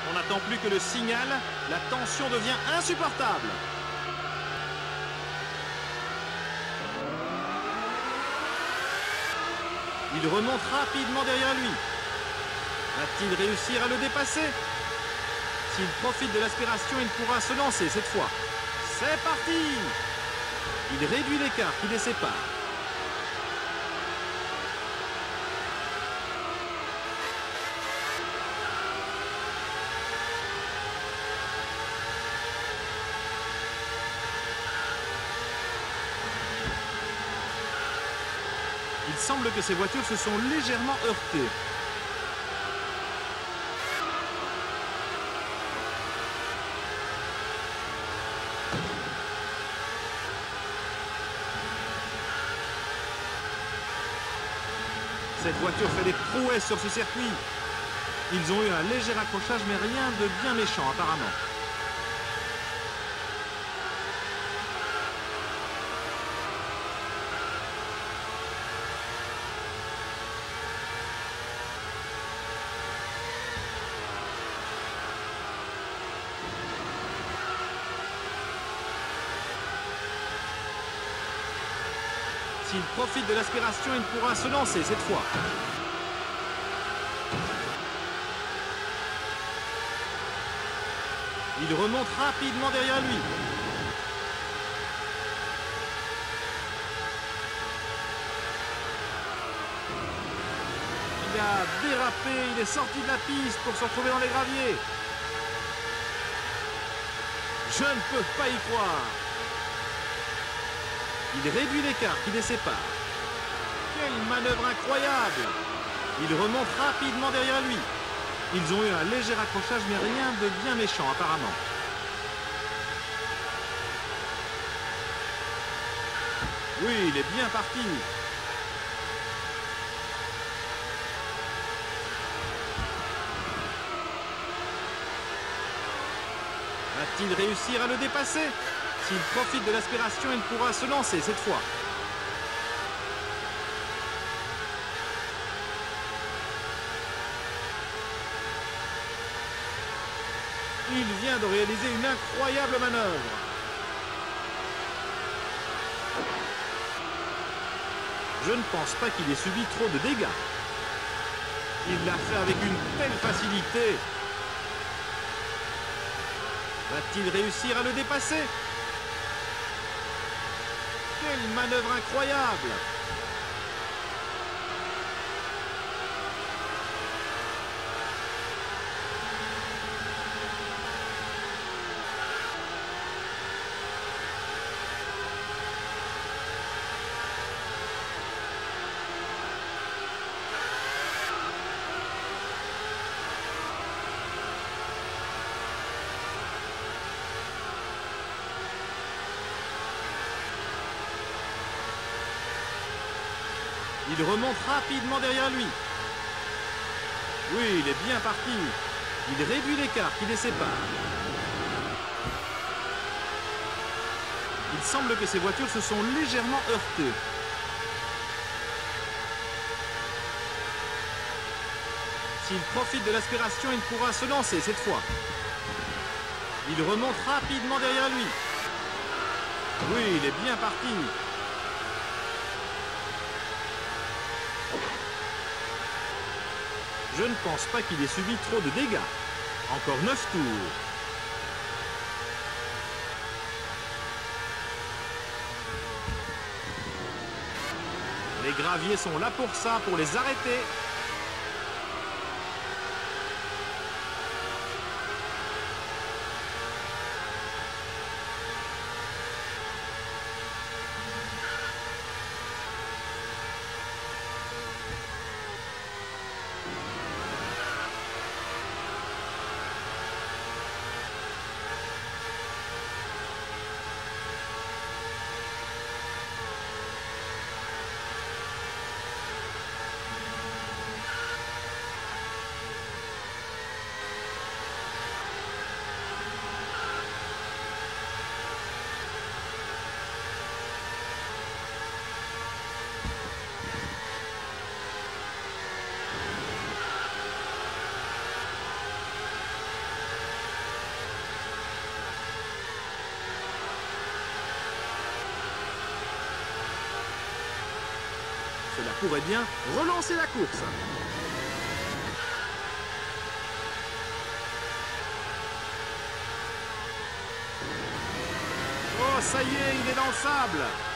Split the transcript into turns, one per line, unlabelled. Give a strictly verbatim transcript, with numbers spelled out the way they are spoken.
On n'attend plus que le signal, la tension devient insupportable. Il remonte rapidement derrière lui. Va-t-il réussir à le dépasser? S'il profite de l'aspiration, il pourra se lancer cette fois. C'est parti! Il réduit l'écart qui les sépare. Il semble que ces voitures se sont légèrement heurtées. Cette voiture fait des prouesses sur ce circuit. Ils ont eu un léger accrochage, mais rien de bien méchant apparemment. S'il profite de l'aspiration, il pourra se lancer cette fois. Il remonte rapidement derrière lui. Il a dérapé, il est sorti de la piste pour se retrouver dans les graviers. Je ne peux pas y croire. Il réduit l'écart qui les sépare. Quelle manœuvre incroyable! Il remonte rapidement derrière lui. Ils ont eu un léger accrochage, mais rien de bien méchant apparemment. Oui, il est bien parti. Va-t-il réussir à le dépasser? S'il profite de l'aspiration, il pourra se lancer cette fois. Il vient de réaliser une incroyable manœuvre. Je ne pense pas qu'il ait subi trop de dégâts. Il l'a fait avec une telle facilité. Va-t-il réussir à le dépasser? Quelle manœuvre incroyable! Il remonte rapidement derrière lui. Oui, il est bien parti. Il réduit l'écart qui les sépare. Il semble que ces voitures se sont légèrement heurtées. S'il profite de l'aspiration, il pourra se lancer cette fois. Il remonte rapidement derrière lui. Oui, il est bien parti. Je ne pense pas qu'il ait subi trop de dégâts. Encore neuf tours. Les graviers sont là pour ça, pour les arrêter. Cela pourrait bien relancer la course. Oh, ça y est, il est dans le sable.